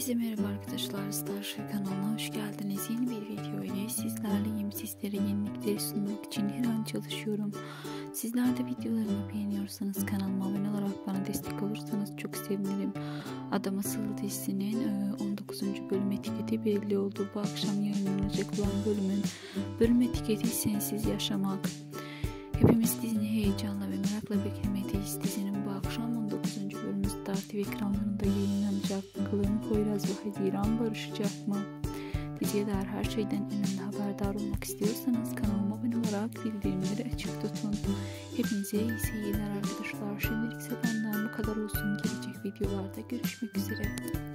Herkese merhaba arkadaşlar, Starship kanalına hoş geldiniz. Yeni bir video ile sizlerleyim. Sizlere yenilikleri sunmak için her an çalışıyorum. Sizler de videolarımı beğeniyorsanız kanalıma abone olarak bana destek olursanız çok sevinirim. Adam Asıl dizisinin 19. bölüm etiketi belli oldu. Bu akşam yayınlanacak olan bölüm etiketi Sensiz Yaşamak. Hepimiz dizini heyecanla ve merakla beklemekteyiz. Dizinin bu akşam 19. bölümü Star TV ekranlarında yayınlanacak. Bakalım Poyraz ve Haziran barışacak mı? Diziye dair her şeyden önemli haberdar olmak istiyorsanız kanalıma abone olarak bildirimleri açık tutun. Hepinize iyi seyirler arkadaşlar. Şimdilik ise benden bu kadar olsun. Gelecek videolarda görüşmek üzere.